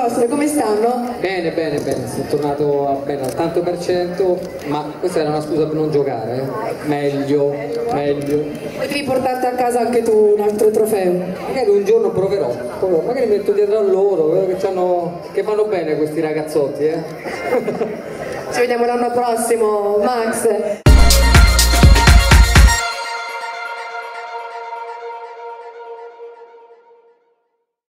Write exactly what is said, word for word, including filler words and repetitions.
vostre come stanno? Bene, bene, bene, sono tornato a bene al tanto per cento, ma questa era una scusa per non giocare, eh? Meglio, meglio. Potevi portarti a casa anche tu un altro trofeo. Magari un giorno proverò, proverò. Magari mi metto dietro a loro, vedo che, c'hanno, che fanno bene questi ragazzotti, eh? Ci vediamo l'anno prossimo, Max.